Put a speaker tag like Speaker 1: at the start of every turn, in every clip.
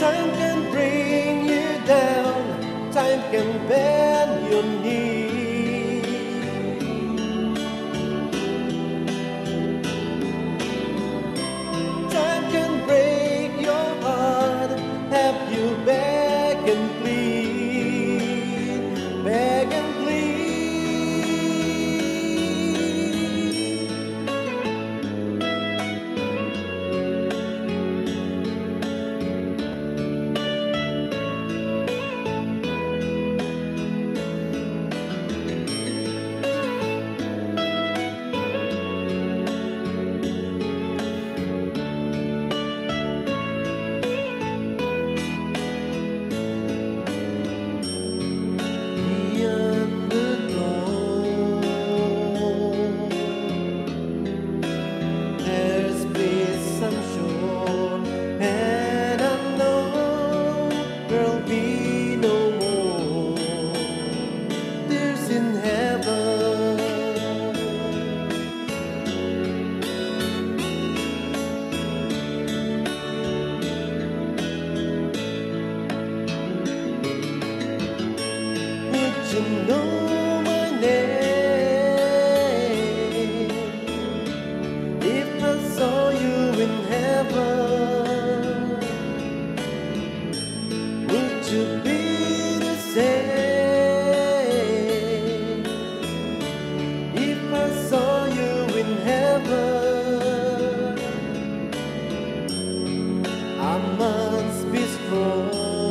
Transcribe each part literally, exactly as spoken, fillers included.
Speaker 1: Time can bring you down, time can bend your knee. Time can break your heart, have you beg and plead, beg and plead. You know my name. If I saw you in heaven, would you be the same? If I saw you in heaven, I must be strong.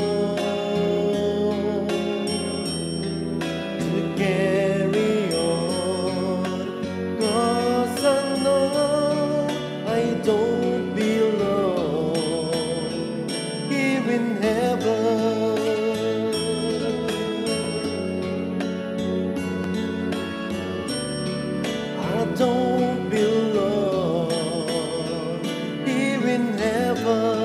Speaker 1: Don't belong here in heaven. I don't belong here in heaven.